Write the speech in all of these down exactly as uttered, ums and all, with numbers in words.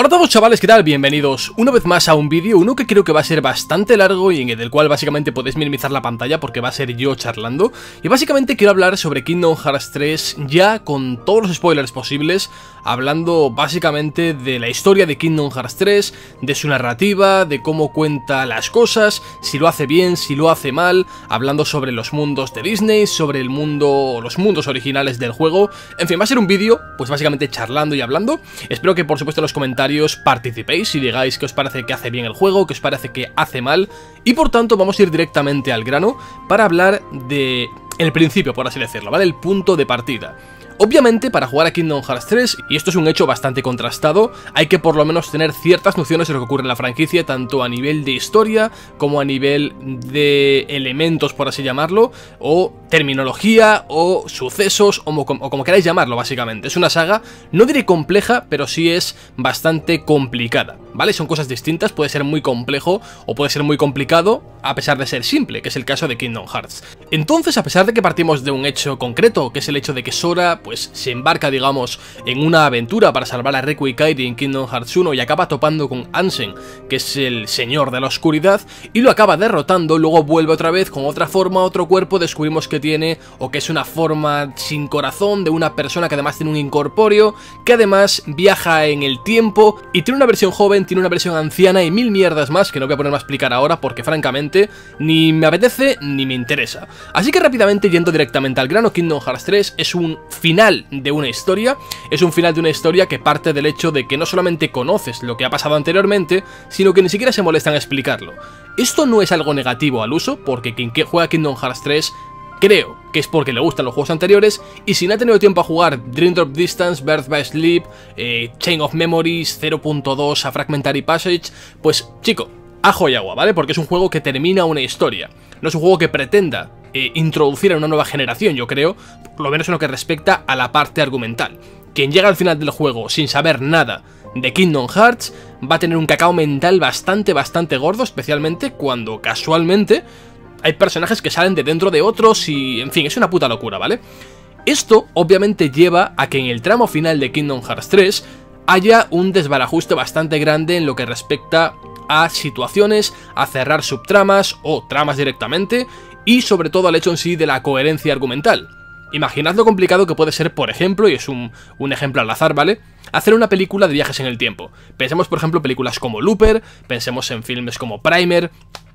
Hola a todos chavales, ¿qué tal? Bienvenidos una vez más a un vídeo, uno que creo que va a ser bastante largo y en el cual básicamente podéis minimizar la pantalla porque va a ser yo charlando. Y básicamente quiero hablar sobre Kingdom Hearts tres ya con todos los spoilers posibles, hablando básicamente de la historia de Kingdom Hearts tres, de su narrativa, de cómo cuenta las cosas, si lo hace bien, si lo hace mal, hablando sobre los mundos de Disney, sobre el mundo, los mundos originales del juego. En fin, va a ser un vídeo pues básicamente charlando y hablando. Espero que por supuesto en los comentarios participéis y digáis qué os parece que hace bien el juego, qué os parece que hace mal, y por tanto vamos a ir directamente al grano para hablar de el principio, por así decirlo, ¿vale? El punto de partida. Obviamente, para jugar a Kingdom Hearts tres, y esto es un hecho bastante contrastado, hay que por lo menos tener ciertas nociones de lo que ocurre en la franquicia, tanto a nivel de historia, como a nivel de elementos, por así llamarlo, o terminología, o sucesos, o, o como queráis llamarlo, básicamente. Es una saga, no diré compleja, pero sí es bastante complicada, ¿vale? Son cosas distintas, puede ser muy complejo, o puede ser muy complicado, a pesar de ser simple, que es el caso de Kingdom Hearts. Entonces, a pesar de que partimos de un hecho concreto, que es el hecho de que Sora, pues pues se embarca, digamos, en una aventura para salvar a Riku y Kairi en Kingdom Hearts uno y acaba topando con Ansem, que es el señor de la oscuridad, y lo acaba derrotando, luego vuelve otra vez con otra forma, otro cuerpo, descubrimos que tiene, o que es una forma sin corazón de una persona que además tiene un incorpóreo, que además viaja en el tiempo, y tiene una versión joven, tiene una versión anciana y mil mierdas más que no voy a ponerme a explicar ahora porque francamente ni me apetece ni me interesa. Así que rápidamente, yendo directamente al grano, Kingdom Hearts tres es un final de una historia, es un final de una historia que parte del hecho de que no solamente conoces lo que ha pasado anteriormente, sino que ni siquiera se molestan en explicarlo. Esto no es algo negativo al uso, porque quien juega Kingdom Hearts tres creo que es porque le gustan los juegos anteriores, y si no ha tenido tiempo a jugar Dream Drop Distance, Birth by Sleep, eh, Chain of Memories, cero punto dos, A Fragmentary Passage, pues chico, ajo y agua, ¿vale? Porque es un juego que termina una historia, no es un juego que pretenda Eh, introducir a una nueva generación, yo creo, por lo menos en lo que respecta a la parte argumental. Quien llega al final del juego sin saber nada de Kingdom Hearts va a tener un cacao mental bastante, bastante gordo, especialmente cuando casualmente hay personajes que salen de dentro de otros y, en fin, es una puta locura, ¿vale? Esto obviamente lleva a que en el tramo final de Kingdom Hearts tres haya un desbarajuste bastante grande en lo que respecta a situaciones, a cerrar subtramas o tramas directamente, y sobre todo al hecho en sí de la coherencia argumental. Imaginad lo complicado que puede ser, por ejemplo, y es un, un ejemplo al azar, ¿vale?, hacer una película de viajes en el tiempo. Pensemos, por ejemplo, películas como Looper, pensemos en filmes como Primer,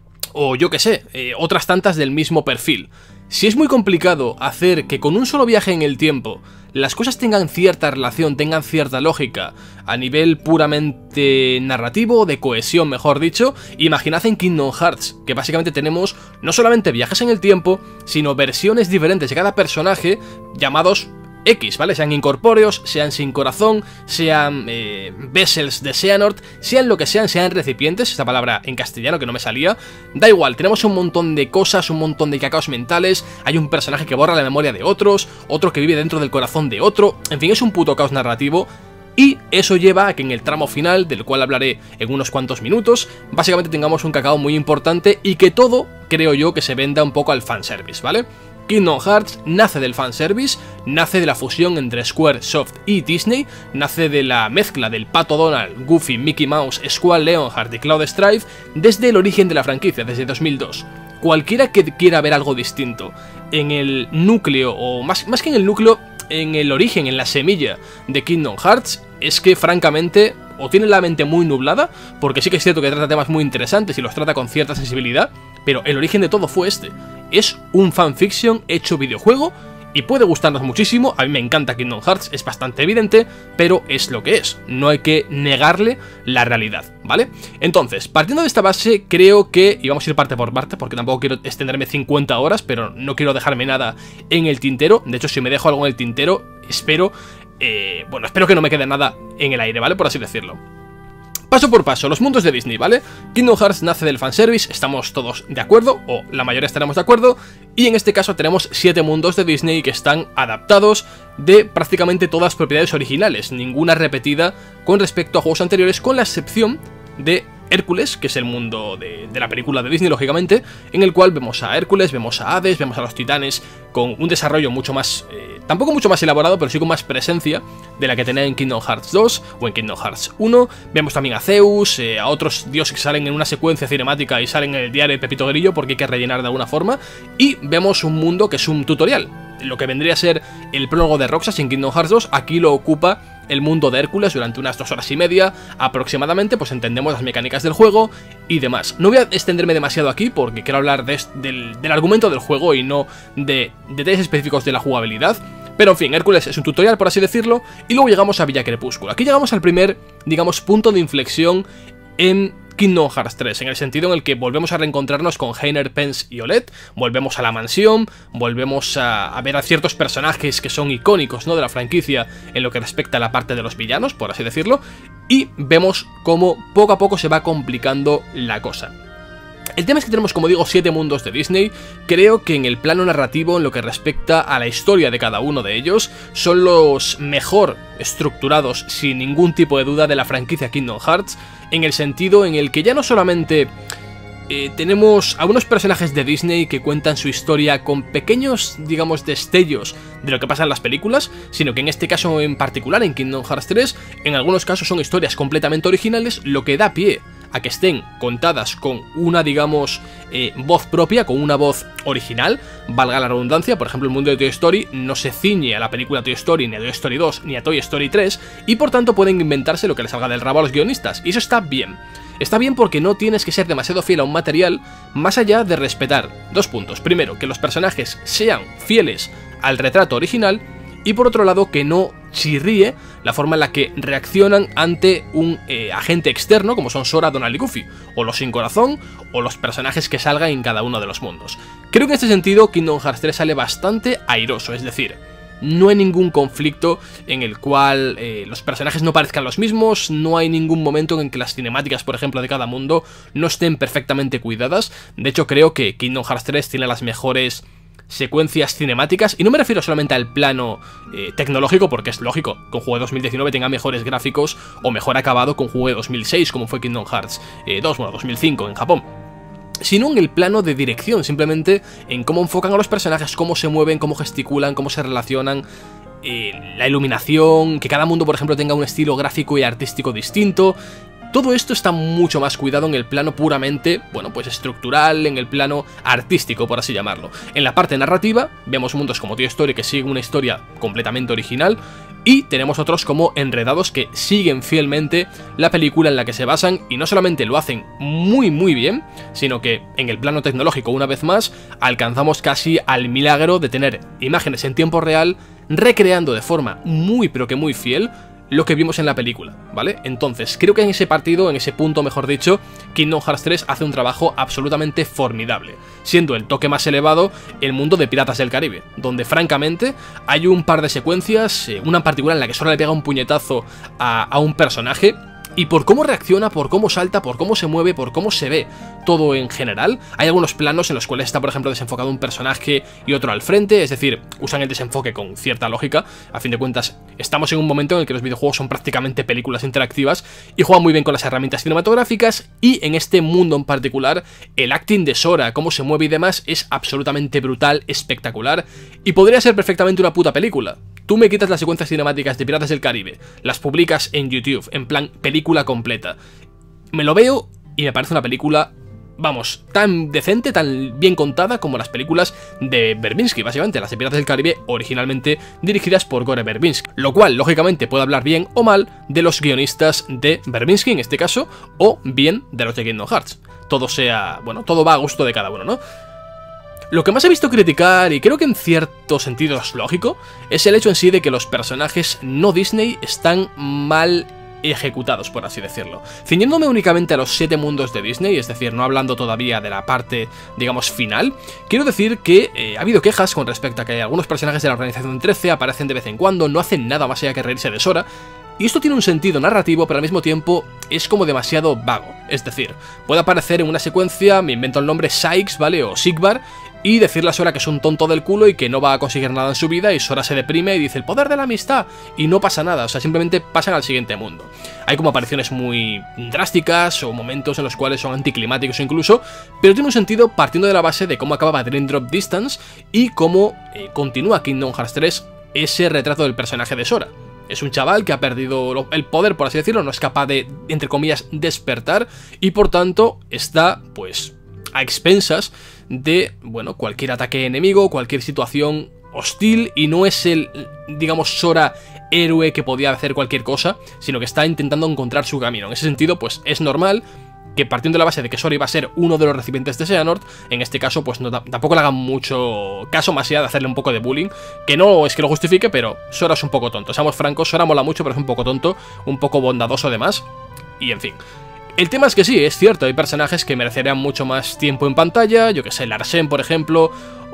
o yo que sé, eh, otras tantas del mismo perfil. Si es muy complicado hacer que con un solo viaje en el tiempo las cosas tengan cierta relación, tengan cierta lógica, a nivel puramente narrativo, de cohesión mejor dicho, imaginad en Kingdom Hearts, que básicamente tenemos no solamente viajes en el tiempo, sino versiones diferentes de cada personaje llamados X, ¿vale? Sean incorpóreos, sean sin corazón, sean eh, vessels de Xehanort, sean lo que sean, sean recipientes, esta palabra en castellano que no me salía, da igual, tenemos un montón de cosas, un montón de cacaos mentales, hay un personaje que borra la memoria de otros, otro que vive dentro del corazón de otro, en fin, es un puto caos narrativo. Y eso lleva a que en el tramo final, del cual hablaré en unos cuantos minutos, básicamente tengamos un cacao muy importante y que todo, creo yo, que se venda un poco al fanservice, ¿vale? Kingdom Hearts nace del fanservice, nace de la fusión entre Squaresoft y Disney, nace de la mezcla del Pato Donald, Goofy, Mickey Mouse, Squall Leonhard y Cloud Strife desde el origen de la franquicia, desde dos mil dos. Cualquiera que quiera ver algo distinto en el núcleo, o más, más que en el núcleo, en el origen, en la semilla de Kingdom Hearts, es que francamente o tiene la mente muy nublada, porque sí que es cierto que trata temas muy interesantes y los trata con cierta sensibilidad, pero el origen de todo fue este. Es un fanfiction hecho videojuego y puede gustarnos muchísimo, a mí me encanta Kingdom Hearts, es bastante evidente, pero es lo que es, no hay que negarle la realidad, ¿vale? Entonces, partiendo de esta base, creo que, y vamos a ir parte por parte, porque tampoco quiero extenderme cincuenta horas, pero no quiero dejarme nada en el tintero, de hecho si me dejo algo en el tintero, espero, eh, bueno, espero que no me quede nada en el aire, ¿vale? Por así decirlo. Paso por paso, los mundos de Disney, ¿vale? Kingdom Hearts nace del fanservice, estamos todos de acuerdo, o la mayoría estaremos de acuerdo, y en este caso tenemos siete mundos de Disney que están adaptados de prácticamente todas propiedades originales, ninguna repetida con respecto a juegos anteriores, con la excepción de Hércules, que es el mundo de, de la película de Disney, lógicamente, en el cual vemos a Hércules, vemos a Hades, vemos a los titanes con un desarrollo mucho más, eh, tampoco mucho más elaborado, pero sí con más presencia de la que tenía en Kingdom Hearts dos o en Kingdom Hearts uno. Vemos también a Zeus, eh, a otros dioses que salen en una secuencia cinemática y salen en el diario de Pepito Grillo porque hay que rellenar de alguna forma, y vemos un mundo que es un tutorial. Lo que vendría a ser el prólogo de Roxas en Kingdom Hearts dos, aquí lo ocupa el mundo de Hércules durante unas dos horas y media aproximadamente, pues entendemos las mecánicas del juego y demás. No voy a extenderme demasiado aquí porque quiero hablar de, del, del argumento del juego y no de detalles específicos de la jugabilidad. Pero en fin, Hércules es un tutorial, por así decirlo, y luego llegamos a Villa Crepúsculo. Aquí llegamos al primer, digamos, punto de inflexión en Kingdom Hearts tres, en el sentido en el que volvemos a reencontrarnos con Heiner, Pence y Olette, volvemos a la mansión, volvemos a, a ver a ciertos personajes que son icónicos, ¿no?, de la franquicia en lo que respecta a la parte de los villanos, por así decirlo, y vemos cómo poco a poco se va complicando la cosa. El tema es que tenemos, como digo, siete mundos de Disney. Creo que en el plano narrativo, en lo que respecta a la historia de cada uno de ellos, son los mejor estructurados, sin ningún tipo de duda, de la franquicia Kingdom Hearts, en el sentido en el que ya no solamente eh, tenemos a unos personajes de Disney que cuentan su historia con pequeños, digamos, destellos de lo que pasa en las películas, sino que en este caso en particular, en Kingdom Hearts tres, en algunos casos son historias completamente originales, lo que da pie a que estén contadas con una, digamos, eh, voz propia, con una voz original, valga la redundancia. Por ejemplo, el mundo de Toy Story no se ciñe a la película Toy Story, ni a Toy Story dos, ni a Toy Story tres, y por tanto pueden inventarse lo que les salga del rabo a los guionistas, y eso está bien. Está bien porque no tienes que ser demasiado fiel a un material, más allá de respetar dos puntos. Primero, que los personajes sean fieles al retrato original, y por otro lado, que no chirríe la forma en la que reaccionan ante un eh, agente externo, como son Sora, Donald y Goofy, o los Sin Corazón, o los personajes que salgan en cada uno de los mundos. Creo que en este sentido Kingdom Hearts tres sale bastante airoso, es decir, no hay ningún conflicto en el cual eh, los personajes no parezcan los mismos, no hay ningún momento en que las cinemáticas, por ejemplo, de cada mundo no estén perfectamente cuidadas. De hecho, creo que Kingdom Hearts tres tiene las mejores secuencias cinemáticas, y no me refiero solamente al plano eh, tecnológico, porque es lógico que un juego de dos mil diecinueve tenga mejores gráficos o mejor acabado que un juego de dos mil seis, como fue Kingdom Hearts eh, dos, bueno, dos mil cinco en Japón, sino en el plano de dirección, simplemente en cómo enfocan a los personajes, cómo se mueven, cómo gesticulan, cómo se relacionan, eh, la iluminación, que cada mundo, por ejemplo, tenga un estilo gráfico y artístico distinto. Todo esto está mucho más cuidado en el plano puramente, bueno, pues estructural, en el plano artístico, por así llamarlo. En la parte narrativa, vemos mundos como Toy Story que siguen una historia completamente original, y tenemos otros como Enredados que siguen fielmente la película en la que se basan, y no solamente lo hacen muy muy bien, sino que en el plano tecnológico, una vez más, alcanzamos casi al milagro de tener imágenes en tiempo real, recreando de forma muy pero que muy fiel lo que vimos en la película, ¿vale? Entonces, creo que en ese partido, en ese punto mejor dicho, Kingdom Hearts tres hace un trabajo absolutamente formidable, siendo el toque más elevado el mundo de Piratas del Caribe, donde francamente hay un par de secuencias, una en particular en la que Sora le pega un puñetazo a, a un personaje, y por cómo reacciona, por cómo salta, por cómo se mueve, por cómo se ve todo en general. Hay algunos planos en los cuales está, por ejemplo, desenfocado un personaje y otro al frente, es decir, usan el desenfoque con cierta lógica. A fin de cuentas, estamos en un momento en el que los videojuegos son prácticamente películas interactivas y juegan muy bien con las herramientas cinematográficas, y en este mundo en particular, el acting de Sora, cómo se mueve y demás, es absolutamente brutal, espectacular, y podría ser perfectamente una puta película. Tú me quitas las secuencias cinemáticas de Piratas del Caribe, las publicas en YouTube, en plan película completa. Me lo veo y me parece una película, vamos, tan decente, tan bien contada como las películas de Verbinski, básicamente, las de Piratas del Caribe originalmente dirigidas por Gore Verbinski. Lo cual, lógicamente, puede hablar bien o mal de los guionistas de Verbinski, en este caso, o bien de los de Kingdom Hearts. Todo sea, bueno, todo va a gusto de cada uno, ¿no? Lo que más he visto criticar, y creo que en cierto sentido es lógico, es el hecho en sí de que los personajes no Disney están mal ejecutados, por así decirlo. Ciñéndome únicamente a los siete mundos de Disney, es decir, no hablando todavía de la parte, digamos, final, quiero decir que eh, ha habido quejas con respecto a que algunos personajes de la Organización trece aparecen de vez en cuando, no hacen nada más allá que reírse de Sora, Y esto tiene un sentido narrativo, pero al mismo tiempo es como demasiado vago. Es decir, puede aparecer en una secuencia, me invento el nombre, Sykes, ¿vale? O Sigvar, y decirle a Sora que es un tonto del culo y que no va a conseguir nada en su vida, y Sora se deprime y dice el poder de la amistad, y no pasa nada, o sea, simplemente pasan al siguiente mundo. Hay como apariciones muy drásticas o momentos en los cuales son anticlimáticos incluso, pero tiene un sentido partiendo de la base de cómo acababa Dream Drop Distance y cómo eh, continúa Kingdom Hearts tres ese retrato del personaje de Sora. Es un chaval que ha perdido el poder, por así decirlo, no es capaz de, entre comillas, despertar, y por tanto está, pues, a expensas de, bueno, cualquier ataque enemigo, cualquier situación hostil, y no es el, digamos, Sora héroe que podía hacer cualquier cosa, sino que está intentando encontrar su camino. En ese sentido, pues es normal que, partiendo de la base de que Sora iba a ser uno de los recipientes de Xehanort, en este caso pues no, tampoco le hagan mucho caso, más allá de hacerle un poco de bullying, que no es que lo justifique, pero Sora es un poco tonto, seamos francos, Sora mola mucho, pero es un poco tonto, un poco bondadoso además, y en fin. El tema es que sí, es cierto, hay personajes que merecerían mucho más tiempo en pantalla, yo que sé, Larsen por ejemplo,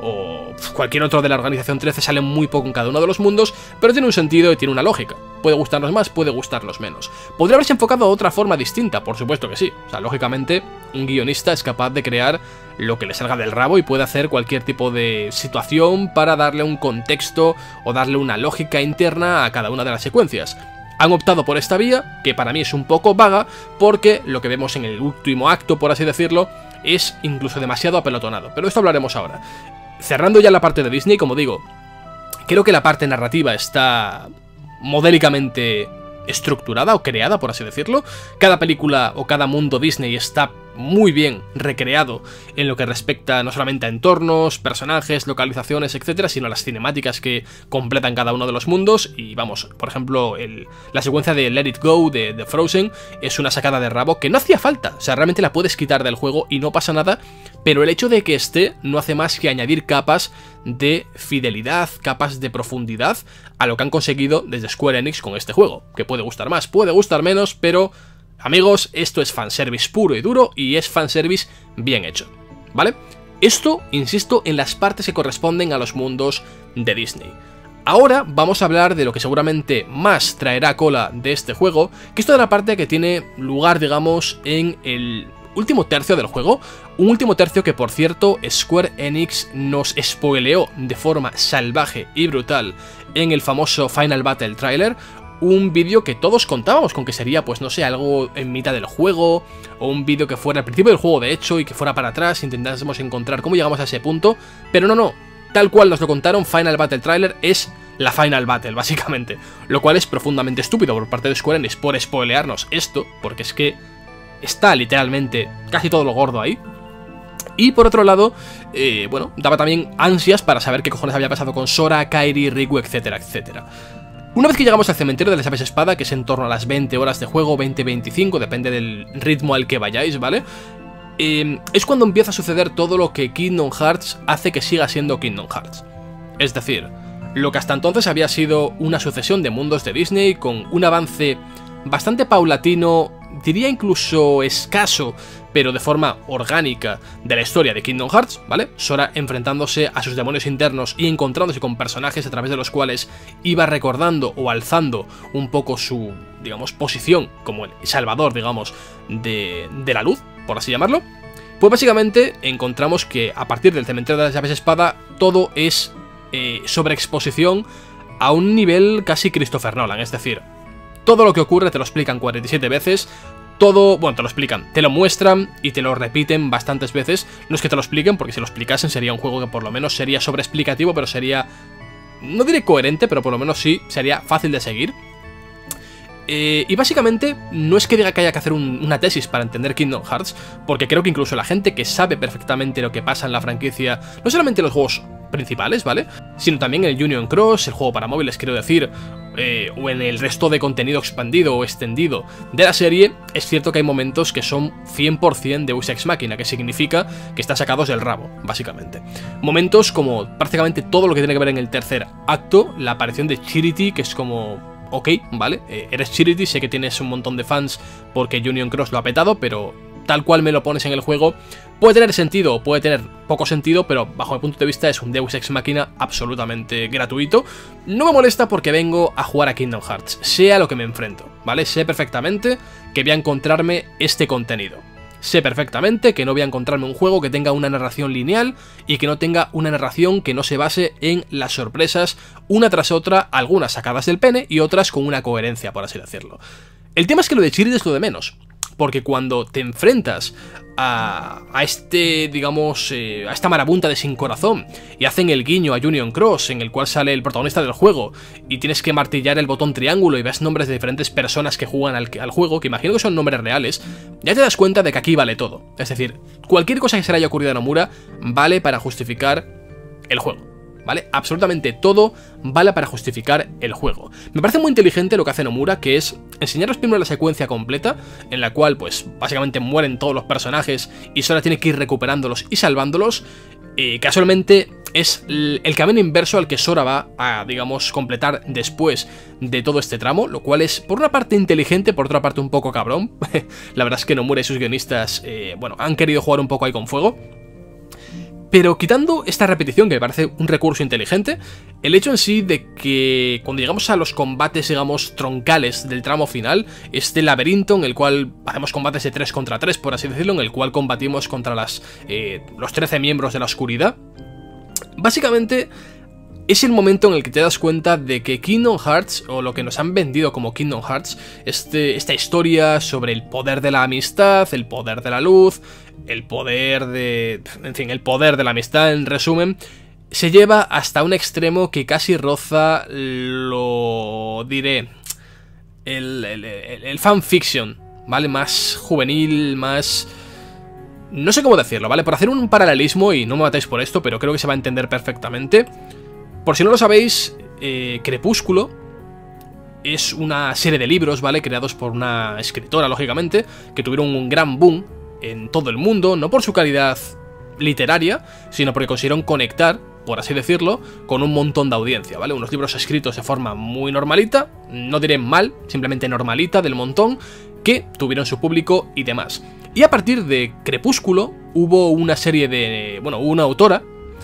o cualquier otro de la Organización trece, sale muy poco en cada uno de los mundos, pero tiene un sentido y tiene una lógica. Puede gustarnos más, puede gustarnos menos. ¿Podría haberse enfocado de otra forma distinta? Por supuesto que sí. O sea, lógicamente, un guionista es capaz de crear lo que le salga del rabo y puede hacer cualquier tipo de situación para darle un contexto o darle una lógica interna a cada una de las secuencias. Han optado por esta vía, que para mí es un poco vaga, porque lo que vemos en el último acto, por así decirlo, es incluso demasiado apelotonado. Pero esto hablaremos ahora. Cerrando ya la parte de Disney, como digo, creo que la parte narrativa está modélicamente estructurada o creada, por así decirlo. Cada película o cada mundo Disney está muy bien recreado en lo que respecta no solamente a entornos, personajes, localizaciones, etcétera, sino a las cinemáticas que completan cada uno de los mundos. Y vamos, por ejemplo, el, la secuencia de Let It Go de, de Frozen es una sacada de rabo que no hacía falta, o sea, realmente la puedes quitar del juego y no pasa nada, pero el hecho de que esté no hace más que añadir capas de fidelidad, capas de profundidad a lo que han conseguido desde Square Enix con este juego, que puede gustar más, puede gustar menos, pero amigos, esto es fanservice puro y duro y es fanservice bien hecho, ¿vale? Esto, insisto, en las partes que corresponden a los mundos de Disney. Ahora vamos a hablar de lo que seguramente más traerá cola de este juego, que es toda la parte que tiene lugar, digamos, en el último tercio del juego. Un último tercio que, por cierto, Square Enix nos spoileó de forma salvaje y brutal en el famoso Final Battle trailer. Un vídeo que todos contábamos con que sería, pues no sé, algo en mitad del juego, o un vídeo que fuera al principio del juego de hecho y que fuera para atrás, intentásemos encontrar cómo llegamos a ese punto, pero no, no, tal cual nos lo contaron, Final Battle Trailer es la Final Battle, básicamente, lo cual es profundamente estúpido por parte de Square Enix por spoilearnos esto, porque es que está literalmente casi todo lo gordo ahí. Y por otro lado, eh, bueno, daba también ansias para saber qué cojones había pasado con Sora, Kairi, Riku, etcétera, etcétera. Una vez que llegamos al cementerio de las aves espada, que es en torno a las veinte horas de juego, veinte veinticinco, depende del ritmo al que vayáis, ¿vale? Eh, es cuando empieza a suceder todo lo que Kingdom Hearts hace que siga siendo Kingdom Hearts. Es decir, lo que hasta entonces había sido una sucesión de mundos de Disney con un avance bastante paulatino, diría incluso escaso, pero de forma orgánica, de la historia de Kingdom Hearts, ¿vale? Sora enfrentándose a sus demonios internos y encontrándose con personajes a través de los cuales iba recordando o alzando un poco su, digamos, posición como el salvador, digamos, de, de la luz, por así llamarlo. Pues básicamente encontramos que a partir del cementerio de las aves espada todo es eh, sobreexposición a un nivel casi Christopher Nolan, es decir, todo lo que ocurre te lo explican cuarenta y siete veces. Todo, bueno, te lo explican, te lo muestran y te lo repiten bastantes veces. No es que te lo expliquen, porque si lo explicasen sería un juego que por lo menos sería sobreexplicativo, pero sería, no diré coherente, pero por lo menos sí, sería fácil de seguir. Eh, y básicamente no es que diga que haya que hacer un, una tesis para entender Kingdom Hearts, porque creo que incluso la gente que sabe perfectamente lo que pasa en la franquicia, no solamente en los juegos principales, ¿vale?, sino también en el Union Cross, el juego para móviles, quiero decir, eh, o en el resto de contenido expandido o extendido de la serie, es cierto que hay momentos que son cien por cien Deus Ex Machina, que significa que están sacados del rabo, básicamente. Momentos como prácticamente todo lo que tiene que ver en el tercer acto, la aparición de Charity, que es como... ok, vale, eh, eres Charity, sé que tienes un montón de fans porque Union Cross lo ha petado, pero tal cual me lo pones en el juego, Puede tener sentido o puede tener poco sentido, pero bajo mi punto de vista es un Deus Ex Machina absolutamente gratuito. No me molesta porque vengo a jugar a Kingdom Hearts, sea lo que me enfrento, ¿vale? Sé perfectamente que voy a encontrarme este contenido. Sé perfectamente que no voy a encontrarme un juego que tenga una narración lineal y que no tenga una narración que no se base en las sorpresas una tras otra, algunas sacadas del pene y otras con una coherencia, por así decirlo. El tema es que lo de Chirrut es lo de menos. Porque cuando te enfrentas a, a este, digamos, eh, a esta marabunta de Sin Corazón y hacen el guiño a Union Cross, en el cual sale el protagonista del juego, y tienes que martillar el botón triángulo y ves nombres de diferentes personas que juegan al, al juego, que imagino que son nombres reales, ya te das cuenta de que aquí vale todo. Es decir, cualquier cosa que se le haya ocurrido a Nomura vale para justificar el juego. ¿Vale? Absolutamente todo vale para justificar el juego. Me parece muy inteligente lo que hace Nomura, que es enseñaros primero la secuencia completa, en la cual, pues, básicamente mueren todos los personajes y Sora tiene que ir recuperándolos y salvándolos. Y casualmente es el camino inverso al que Sora va a, digamos, completar después de todo este tramo, lo cual es, por una parte, inteligente, por otra parte, un poco cabrón. La verdad es que Nomura y sus guionistas, eh, bueno, han querido jugar un poco ahí con fuego. Pero quitando esta repetición, que me parece un recurso inteligente, el hecho en sí de que cuando llegamos a los combates, digamos, troncales del tramo final, este laberinto en el cual hacemos combates de tres contra tres, por así decirlo, en el cual combatimos contra las, eh, los trece miembros de la oscuridad, básicamente es el momento en el que te das cuenta de que Kingdom Hearts, o lo que nos han vendido como Kingdom Hearts, este, esta historia sobre el poder de la amistad, el poder de la luz, el poder de... en fin, el poder de la amistad, en resumen, se lleva hasta un extremo que casi roza lo... diré... el, el, el, el fanfiction, ¿vale? Más juvenil, más... no sé cómo decirlo, ¿vale? Por hacer un paralelismo, y no me matéis por esto, pero creo que se va a entender perfectamente. Por si no lo sabéis, eh, Crepúsculo es una serie de libros, ¿vale? Creados por una escritora, lógicamente, que tuvieron un gran boom en todo el mundo, no por su calidad literaria, sino porque consiguieron conectar, por así decirlo, con un montón de audiencia, ¿vale? Unos libros escritos de forma muy normalita, no diré mal, simplemente normalita, del montón, que tuvieron su público y demás. Y a partir de Crepúsculo hubo una serie de... bueno, hubo una autora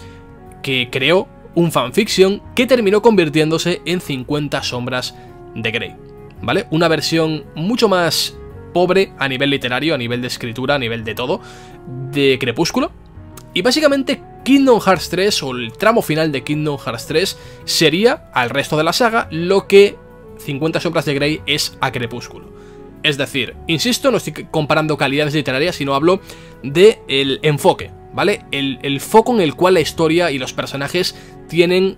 que creó un fanfiction que terminó convirtiéndose en cincuenta sombras de Grey, ¿vale? Una versión mucho más pobre a nivel literario, a nivel de escritura, a nivel de todo, de Crepúsculo. Y básicamente Kingdom Hearts tres, o el tramo final de Kingdom Hearts tres, sería al resto de la saga lo que cincuenta sombras de Grey es a Crepúsculo. Es decir, insisto, no estoy comparando calidades literarias, sino hablo del enfoque, ¿vale? El, el foco en el cual la historia y los personajes tienen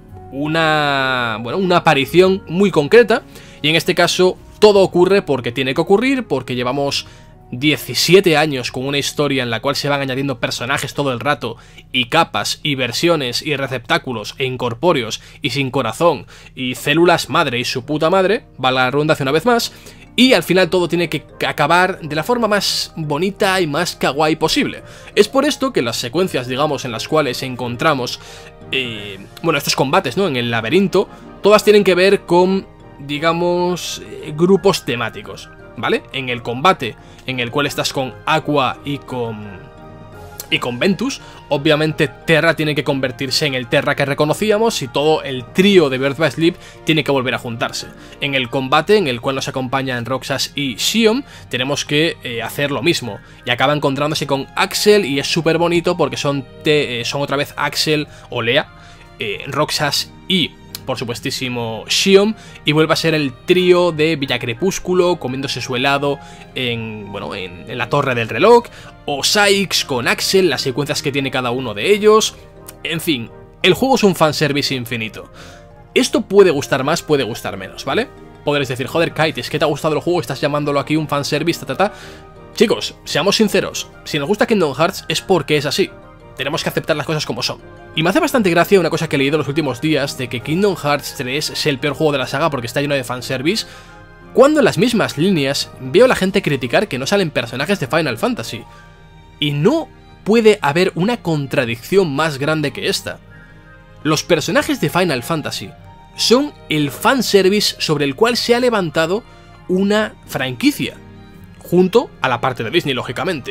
una, bueno, una aparición muy concreta, y en este caso todo ocurre porque tiene que ocurrir, porque llevamos diecisiete años con una historia en la cual se van añadiendo personajes todo el rato, y capas, y versiones, y receptáculos, e incorpóreos, y sin corazón, y células madre y su puta madre, va la redundancia una vez más, y al final todo tiene que acabar de la forma más bonita y más kawaii posible. Es por esto que las secuencias, digamos, en las cuales encontramos, eh, bueno, estos combates, ¿no?, en el laberinto, todas tienen que ver con, digamos, eh, grupos temáticos, ¿vale? En el combate en el cual estás con Aqua y con... y con Ventus, obviamente Terra tiene que convertirse en el Terra que reconocíamos y todo el trío de Birth by Sleep tiene que volver a juntarse. En el combate en el cual nos acompañan Roxas y Xion, tenemos que eh, hacer lo mismo. Y acaba encontrándose con Axel y es súper bonito porque son, te, eh, son otra vez Axel o Lea, eh, Roxas y... por supuestísimo Xion, y vuelve a ser el trío de Villa Crepúsculo comiéndose su helado en, bueno, en, en la torre del reloj, o Sykes con Axel, las secuencias que tiene cada uno de ellos. En fin, el juego es un fanservice infinito. Esto puede gustar más, puede gustar menos, ¿vale? Podréis decir, joder, Kite, es que te ha gustado el juego, estás llamándolo aquí un fanservice, ta ta ta. Chicos, seamos sinceros, si nos gusta Kingdom Hearts es porque es así. Tenemos que aceptar las cosas como son. Y me hace bastante gracia una cosa que he leído los últimos días, de que Kingdom Hearts tres es el peor juego de la saga porque está lleno de fanservice, cuando en las mismas líneas veo a la gente criticar que no salen personajes de Final Fantasy. Y no puede haber una contradicción más grande que esta. Los personajes de Final Fantasy son el fanservice sobre el cual se ha levantado una franquicia, junto a la parte de Disney, lógicamente.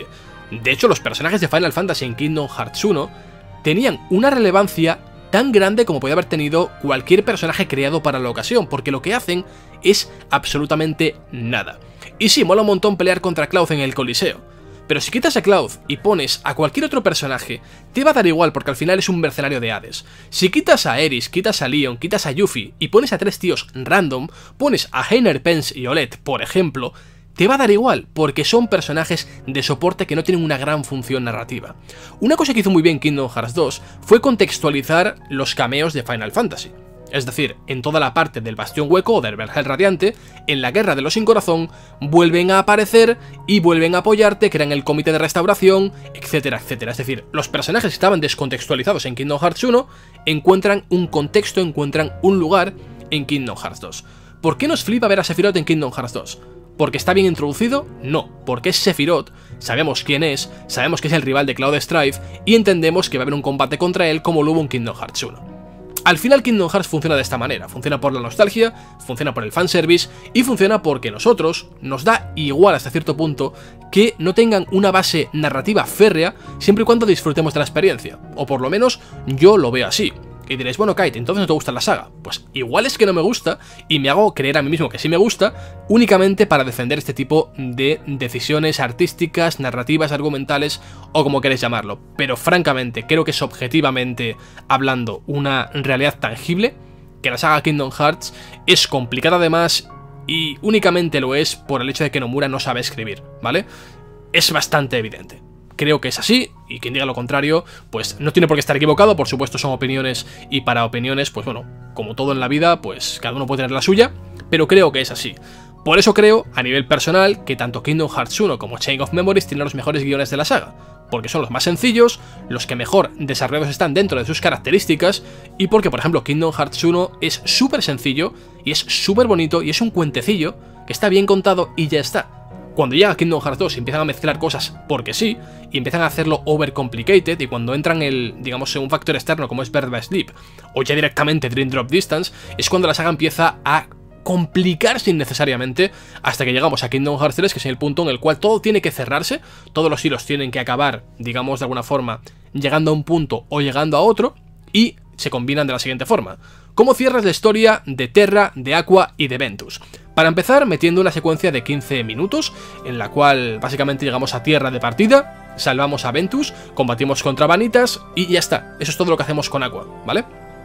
De hecho, los personajes de Final Fantasy en Kingdom Hearts uno tenían una relevancia tan grande como podía haber tenido cualquier personaje creado para la ocasión, porque lo que hacen es absolutamente nada. Y sí, mola un montón pelear contra Cloud en el Coliseo, pero si quitas a Cloud y pones a cualquier otro personaje, te va a dar igual porque al final es un mercenario de Hades. Si quitas a Aeris, quitas a Leon, quitas a Yuffie y pones a tres tíos random, pones a Heimer, Pence y Olette, por ejemplo, te va a dar igual, porque son personajes de soporte que no tienen una gran función narrativa. Una cosa que hizo muy bien Kingdom Hearts dos fue contextualizar los cameos de Final Fantasy. Es decir, en toda la parte del Bastión Hueco o del Vergel Radiante, en la Guerra de los Sin Corazón, vuelven a aparecer y vuelven a apoyarte, crean el comité de restauración, etcétera, etcétera. Es decir, los personajes que estaban descontextualizados en Kingdom Hearts uno encuentran un contexto, encuentran un lugar en Kingdom Hearts dos. ¿Por qué nos flipa ver a Sephiroth en Kingdom Hearts dos? ¿Porque está bien introducido? No, porque es Sephiroth, sabemos quién es, sabemos que es el rival de Cloud Strife y entendemos que va a haber un combate contra él como lo hubo en Kingdom Hearts uno. Al final Kingdom Hearts funciona de esta manera, funciona por la nostalgia, funciona por el fanservice y funciona porque nosotros nos da igual hasta cierto punto que no tengan una base narrativa férrea siempre y cuando disfrutemos de la experiencia, o por lo menos yo lo veo así. Y diréis, bueno, Kite, entonces no te gusta la saga. Pues igual es que no me gusta y me hago creer a mí mismo que sí me gusta, únicamente para defender este tipo de decisiones artísticas, narrativas, argumentales o como queréis llamarlo. Pero francamente, creo que es objetivamente hablando una realidad tangible, que la saga Kingdom Hearts es complicada además y únicamente lo es por el hecho de que Nomura no sabe escribir, ¿vale? Es bastante evidente. Creo que es así, y quien diga lo contrario, pues no tiene por qué estar equivocado, por supuesto son opiniones, y para opiniones, pues bueno, como todo en la vida, pues cada uno puede tener la suya, pero creo que es así. Por eso creo, a nivel personal, que tanto Kingdom Hearts uno como Chain of Memories tienen los mejores guiones de la saga, porque son los más sencillos, los que mejor desarrollados están dentro de sus características, y porque, por ejemplo, Kingdom Hearts uno es súper sencillo, y es súper bonito, y es un cuentecillo, que está bien contado y ya está. Cuando llega Kingdom Hearts dos y empiezan a mezclar cosas porque sí, y empiezan a hacerlo overcomplicated, y cuando entran el, digamos, un factor externo como es Birth by Sleep, o ya directamente Dream Drop Distance, es cuando la saga empieza a complicarse innecesariamente, hasta que llegamos a Kingdom Hearts tres, que es el punto en el cual todo tiene que cerrarse, todos los hilos tienen que acabar, digamos, de alguna forma, llegando a un punto o llegando a otro, y se combinan de la siguiente forma. ¿Cómo cierras la historia de Terra, de Aqua y de Ventus? Para empezar, metiendo una secuencia de quince minutos, en la cual básicamente llegamos a Tierra de partida, salvamos a Ventus, combatimos contra Vanitas y ya está. Eso es todo lo que hacemos con Aqua, ¿vale?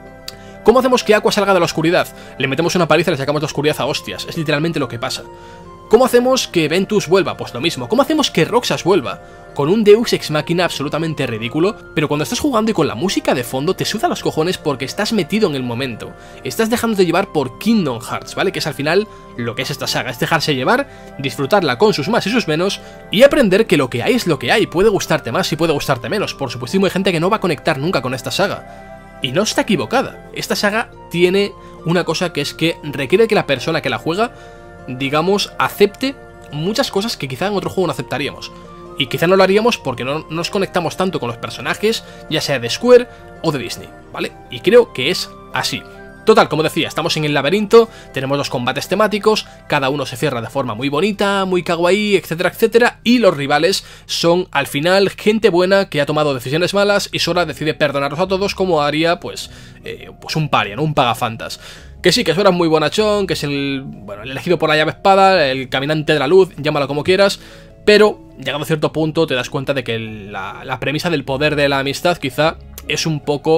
¿Cómo hacemos que Aqua salga de la oscuridad? Le metemos una paliza y le sacamos la oscuridad a hostias, es literalmente lo que pasa. ¿Cómo hacemos que Ventus vuelva? Pues lo mismo. ¿Cómo hacemos que Roxas vuelva? Con un Deus Ex Machina absolutamente ridículo, pero cuando estás jugando y con la música de fondo te suda los cojones porque estás metido en el momento. Estás dejándote llevar por Kingdom Hearts, ¿vale? Que es al final lo que es esta saga, es dejarse llevar, disfrutarla con sus más y sus menos y aprender que lo que hay es lo que hay, puede gustarte más y puede gustarte menos. Por supuestísimo hay gente que no va a conectar nunca con esta saga. Y no está equivocada. Esta saga tiene una cosa que es que requiere que la persona que la juega, digamos, acepte muchas cosas que quizá en otro juego no aceptaríamos. Y quizá no lo haríamos porque no nos conectamos tanto con los personajes, ya sea de Square o de Disney, ¿vale? Y creo que es así. Total, como decía, estamos en el laberinto, tenemos los combates temáticos, cada uno se cierra de forma muy bonita, muy kawaii, etcétera, etcétera, y los rivales son, al final, gente buena que ha tomado decisiones malas y Sora decide perdonarlos a todos como haría, pues, eh, pues un paria, ¿no? Un pagafantas. Que sí, que Sora es muy bonachón, que es el, bueno, el elegido por la llave espada, el caminante de la luz, llámalo como quieras, pero llegado a cierto punto te das cuenta de que la, la premisa del poder de la amistad quizá es un poco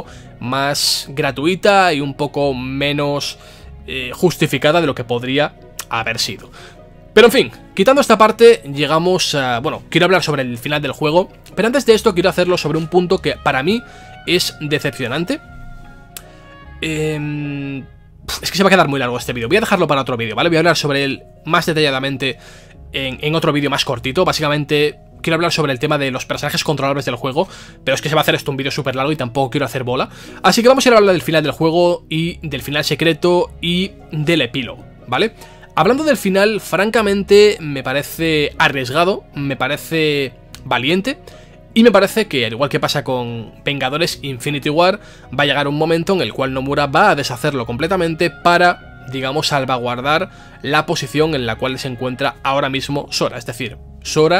más gratuita y un poco menos eh, justificada de lo que podría haber sido. Pero en fin, quitando esta parte, llegamos a... Bueno, quiero hablar sobre el final del juego, pero antes de esto quiero hacerlo sobre un punto que para mí es decepcionante. Eh, es que se va a quedar muy largo este vídeo, voy a dejarlo para otro vídeo, ¿vale? Voy a hablar sobre él más detalladamente en, en otro vídeo más cortito. Básicamente quiero hablar sobre el tema de los personajes controlables del juego, pero es que se va a hacer esto un vídeo súper largo y tampoco quiero hacer bola. Así que vamos a ir a hablar del final del juego y del final secreto y del epílogo, ¿vale? Hablando del final, francamente me parece arriesgado, me parece valiente y me parece que, al igual que pasa con Vengadores Infinity War, va a llegar un momento en el cual Nomura va a deshacerlo completamente para, digamos, salvaguardar la posición en la cual se encuentra ahora mismo Sora. Es decir, Sora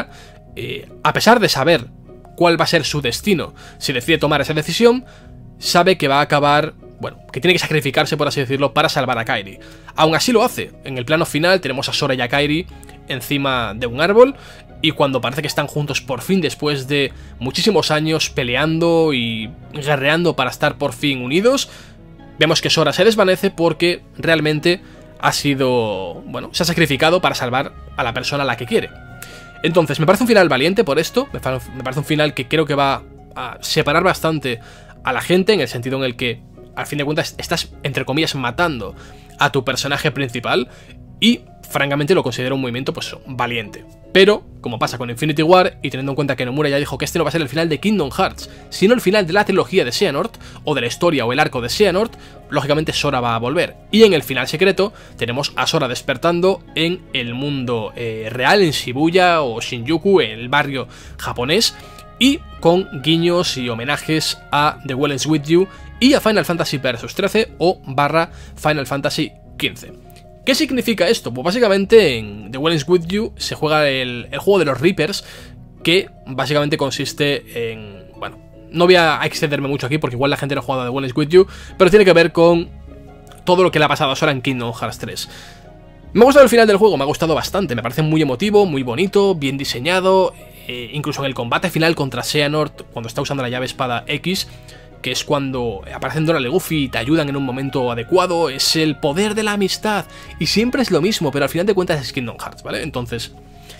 eh, a pesar de saber cuál va a ser su destino, si decide tomar esa decisión, sabe que va a acabar, bueno, que tiene que sacrificarse, por así decirlo, para salvar a Kairi. Aún así lo hace. En el plano final tenemos a Sora y a Kairi encima de un árbol, y cuando parece que están juntos por fin, después de muchísimos años peleando y guerreando para estar por fin unidos, vemos que Sora se desvanece porque realmente ha sido, bueno, se ha sacrificado para salvar a la persona a la que quiere. Entonces, me parece un final valiente por esto, me parece un final que creo que va a separar bastante a la gente, en el sentido en el que, al fin de cuentas, estás, entre comillas, matando a tu personaje principal, y francamente lo considero un movimiento, pues, valiente. Pero, como pasa con Infinity War, y teniendo en cuenta que Nomura ya dijo que este no va a ser el final de Kingdom Hearts, sino el final de la trilogía de Xehanort, o de la historia o el arco de Xehanort, lógicamente Sora va a volver. Y en el final secreto tenemos a Sora despertando en el mundo eh, real, en Shibuya o Shinjuku, en el barrio japonés, y con guiños y homenajes a The Well Ends With You y a Final Fantasy Versus trece o barra Final Fantasy quince. ¿Qué significa esto? Pues básicamente en The Well Ends With You se juega el, el juego de los Reapers, que básicamente consiste en... Bueno, no voy a excederme mucho aquí porque igual la gente no ha jugado a The Well Ends With You, pero tiene que ver con todo lo que le ha pasado a Sora en Kingdom Hearts tres. Me ha gustado el final del juego, me ha gustado bastante, me parece muy emotivo, muy bonito, bien diseñado, eh, incluso en el combate final contra Xehanort, cuando está usando la llave espada X, que es cuando aparecen Donald y Goofy y te ayudan en un momento adecuado, es el poder de la amistad, y siempre es lo mismo, pero al final de cuentas es Kingdom Hearts, ¿vale? Entonces,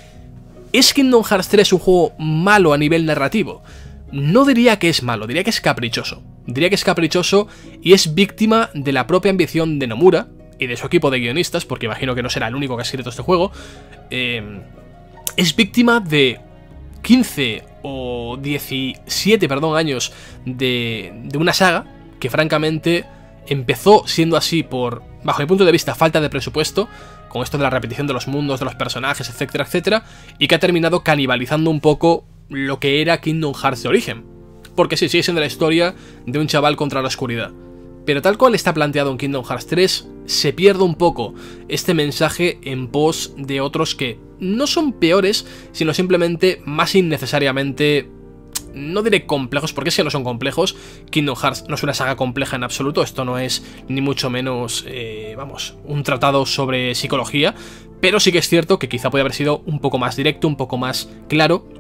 ¿es Kingdom Hearts tres un juego malo a nivel narrativo? No diría que es malo, diría que es caprichoso. Diría que es caprichoso y es víctima de la propia ambición de Nomura y de su equipo de guionistas, porque imagino que no será el único que ha escrito este juego. Eh, es víctima de quince o diecisiete, perdón, años de, de una saga que francamente empezó siendo así por, bajo mi punto de vista, falta de presupuesto, con esto de la repetición de los mundos, de los personajes, etcétera, etcétera, y que ha terminado canibalizando un poco lo que era Kingdom Hearts de origen. Porque sí, sigue siendo la historia de un chaval contra la oscuridad. Pero tal cual está planteado en Kingdom Hearts tres, se pierde un poco este mensaje en pos de otros que no son peores, sino simplemente más innecesariamente, no diré complejos, porque es que no son complejos. Kingdom Hearts no es una saga compleja en absoluto, esto no es ni mucho menos, eh, vamos, un tratado sobre psicología, pero sí que es cierto que quizá puede haber sido un poco más directo, un poco más claro,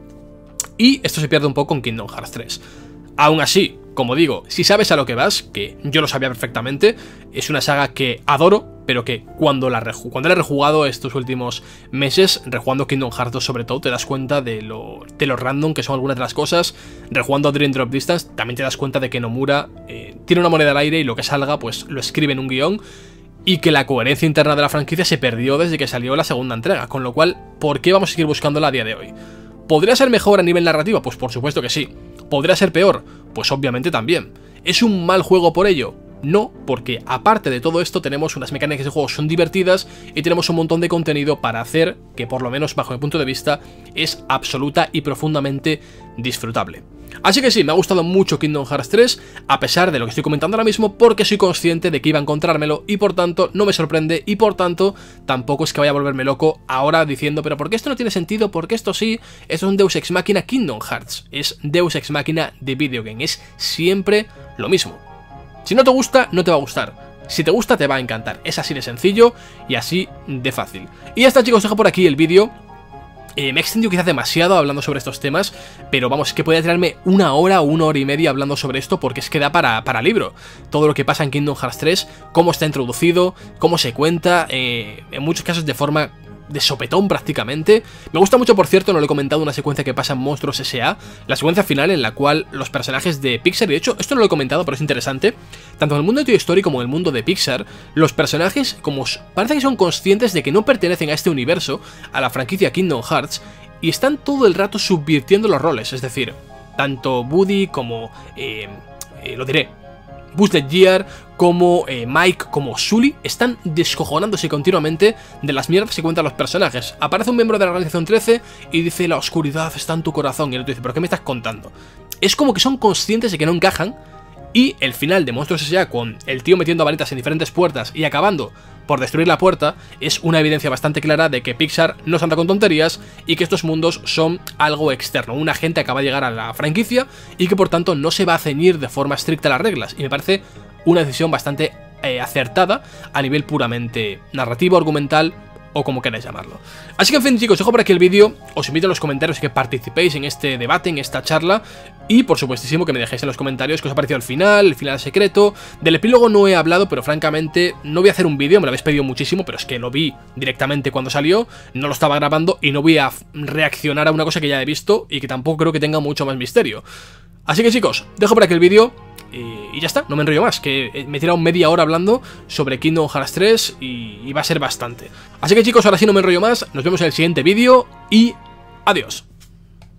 y esto se pierde un poco en Kingdom Hearts tres. Aún así, como digo, si sabes a lo que vas, que yo lo sabía perfectamente, es una saga que adoro, pero que cuando la, reju cuando la he rejugado estos últimos meses, rejugando Kingdom Hearts dos sobre todo, te das cuenta de lo, de lo random que son algunas de las cosas. Rejugando Dream Drop Distance, también te das cuenta de que Nomura eh, tiene una moneda al aire y lo que salga, pues lo escribe en un guión, y que la coherencia interna de la franquicia se perdió desde que salió la segunda entrega, con lo cual, ¿por qué vamos a seguir buscándola a día de hoy? ¿Podría ser mejor a nivel narrativo? Pues por supuesto que sí. ¿Podría ser peor? Pues obviamente también. ¿Es un mal juego por ello? No, porque aparte de todo esto tenemos unas mecánicas de juego que son divertidas y tenemos un montón de contenido para hacer que, por lo menos bajo mi punto de vista, es absoluta y profundamente disfrutable. Así que sí, me ha gustado mucho Kingdom Hearts tres, a pesar de lo que estoy comentando ahora mismo, porque soy consciente de que iba a encontrármelo y por tanto no me sorprende y por tanto tampoco es que vaya a volverme loco ahora diciendo pero ¿por qué esto no tiene sentido? ¿Por qué esto sí? Esto es un Deus Ex Machina Kingdom Hearts, es Deus Ex Machina de video game, es siempre lo mismo. Si no te gusta, no te va a gustar. Si te gusta, te va a encantar. Es así de sencillo y así de fácil. Y ya está, chicos, dejo por aquí el vídeo. Eh, me he extendido quizás demasiado hablando sobre estos temas, pero vamos, es que podría tirarme una hora o una hora y media hablando sobre esto porque es que da para, para libro. Todo lo que pasa en Kingdom Hearts tres, cómo está introducido, cómo se cuenta, eh, en muchos casos de forma de sopetón prácticamente. Me gusta mucho, por cierto, no lo he comentado, una secuencia que pasa en Monstruos S A, la secuencia final en la cual los personajes de Pixar, y de hecho esto no lo he comentado pero es interesante, tanto en el mundo de Toy Story como en el mundo de Pixar, los personajes como parece que son conscientes de que no pertenecen a este universo, a la franquicia Kingdom Hearts, y están todo el rato subvirtiendo los roles, es decir, tanto Woody como, eh, eh, lo diré, Buzz Lightyear, como eh, Mike, como Sully, están descojonándose continuamente de las mierdas que cuentan los personajes. Aparece un miembro de la Organización trece y dice, la oscuridad está en tu corazón, y el otro dice, ¿pero qué me estás contando? Es como que son conscientes de que no encajan y el final de Monstruos S A con el tío metiendo varitas en diferentes puertas y acabando por destruir la puerta es una evidencia bastante clara de que Pixar no se anda con tonterías y que estos mundos son algo externo, un agente acaba de llegar a la franquicia y que por tanto no se va a ceñir de forma estricta a las reglas, y me parece una decisión bastante eh, acertada a nivel puramente narrativo, argumental o como queráis llamarlo. Así que en fin, chicos, os dejo por aquí el vídeo, os invito en los comentarios a que participéis en este debate, en esta charla, y por supuestísimo que me dejéis en los comentarios qué os ha parecido el final, el final secreto. Del epílogo no he hablado, pero francamente no voy a hacer un vídeo, me lo habéis pedido muchísimo, pero es que lo vi directamente cuando salió, no lo estaba grabando y no voy a reaccionar a una cosa que ya he visto y que tampoco creo que tenga mucho más misterio. Así que chicos, dejo por aquí el vídeo. Y ya está, no me enrollo más, que me he tirado media hora hablando sobre Kingdom Hearts tres y, y va a ser bastante. Así que chicos, ahora sí no me enrollo más, nos vemos en el siguiente vídeo y adiós.